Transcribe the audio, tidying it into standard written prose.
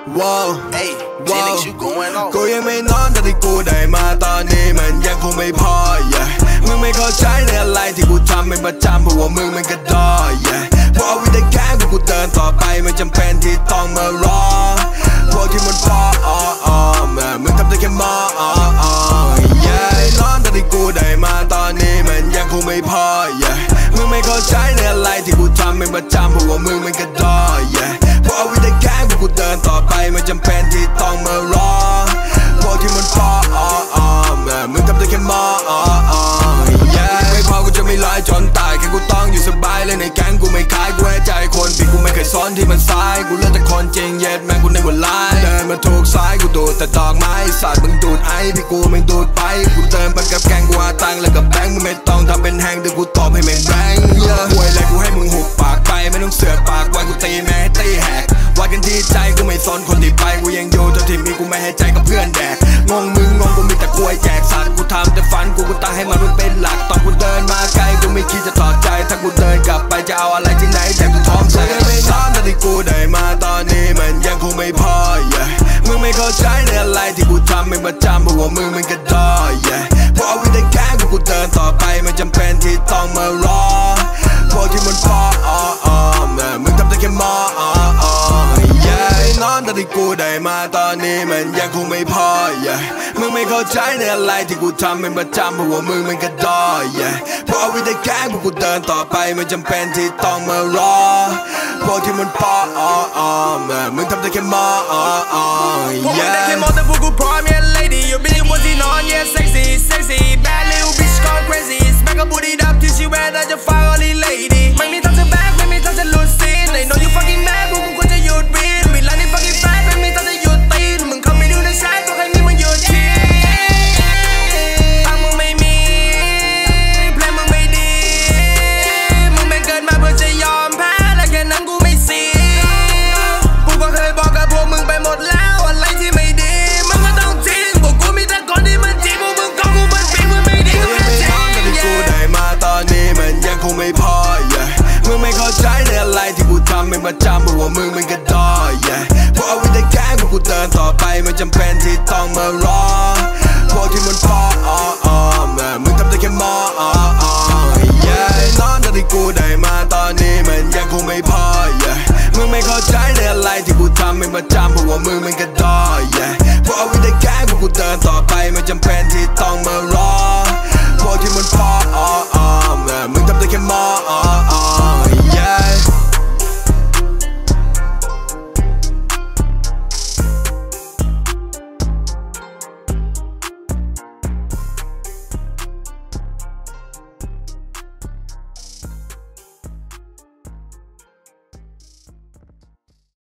ว้าวว้าวกูยังไม่นอนแต่ที่กูได้มาตอนนี้มันยังคงไม่พอ มึงไม่เข้าใจในอะไรที่กูทำเป็นประจำเพราะว่ามึงมันกระดอยพวกเอาวิธีแก้กูเดินต่อไปไม่จำเป็นที่ต้องมารอพวกที่มันพอมึงทำได้แค่มองไม่นอนแต่ที่กูได้มาตอนนี้มันยังคงไม่พอ มึงไม่เข้าใจในอะไรที่กูทำเป็นประจำเพราะว่ามึงมันกระดอยพวกเอาวิธีแก้กูเดินต่อไปไม่จำเป็นที่ต้องมารอพวกที่มันพอมึงทำได้แค่มองไม่พอกูจะไม่ร้ายจนตายแค่กูต้องอยู่สบายเลยในแก๊งกูไม่ขายกูให้ใจคนผิดกูไม่เคยซ้อนที่มันซ้ายกูเลือกแต่คนจริงเย็ดแม่งกูในวันไล่เดินมาถูกซ้ายกูดูดแต่ดอกไม้สัตว์มึงดูดไอพี่กูไม่ดูดไปกูเดินไปกับแก๊งกูหาตังค์แล้วกับแบงค์มึงไม่ต้องทำเป็นแหงเดี๋ยวกูตอบให้แม่งแบงค์หวยอะไรกูให้มึงหุบปากไปไม่ต้องเสือกปากไว้กูตีแม่ให้ตีแหกวัดกันที่ใจกูไม่สนคนที่ไปกูยังอยู่จนที่มีกูไม่ให้ใจกับเพื่อนแดกงงมึงงงกูมีแต่กล้วยแจกสัตว์กูทำแต่ฝันกูตั้งให้มันเป็นหลักตอนกูเดินมาไกลกูไม่คิดจะถอดใจถ้ากูเดินกลับไปจะเอาอะไรที่ไหนแต่กูท้องแสบไม่นอนแต่ที่กูได้มาตอนนี้มันยังคงไม่พอมึงไม่เข้าใจในอะไรที่กูทำเป็นประจำเพราะว่ามึงมันกระดอยพวกเอาวิธีแก้กูเดินต่อไปไม่จำเป็นที่ต้องมารอพวกที่มันพอมึงทำได้แค่มองไม่นอนแต่ที่กูได้มาตอนนี้มันยังคงไม่พอมึงไม่เข้าใจในอะไรที่กูทำเป็นประจำเพราะว่ามึงมันกระดอยพวกเอาวิธีแก้กูเดินต่อไปไม่จำเป็นที่ต้องมารอพวกที่มันพอมึงทำได้แค่มองพวกมึงได้แค่มองแต่พวกกูพร้อม yeah lady your bitch บนที่นอน yeah sexy sexy bad little bitch gone crazy smack a booty up till she wet น่าจะฟัง only lady ไม่มีทางจะแบกไม่มีทางจะหลุดซีน I know you fucking mad พวกมึงควรจะหยุดวีนเวลานี้ fucking fat ไม่มีทางจะหยุดตีนมึงเข้าไม่ดูในแชทตัวใครมีมึงหยุดทีตังมึงไม่มีเพลงมึงไม่ดีมึงไม่เกิดมาเพื่อจะยอมแพ้และแค่นั้นกูไม่ซีกูก็เคยบอกกับพวกมึงไปหมดแล้วอะไรที่ไม่ดีมึงก็ต้องทิ้งพวกกูมีแต่คนที่มันจริงพวกมึงก็กูมันปิงมึงไม่ดีมึงไม่จริงกูได้มาตอนนี้มันยังคงไม่พอมึงไม่เข้าใจในอะไรที่กูทำเป็นประจำเพราะว่ามึงมันกระดอยพวกเอาวิธีแก้กูเดินต่อไปไม่จำเป็นที่ต้องมารอพวกที่มันพอมึงทำได้แค่มองนอนแต่ที่กูได้มาตอนนี้มันยังคงไม่พอมึงไม่เข้าใจในอะไรที่กูทำเป็นประจำเพราะว่ามึงมันกระดอ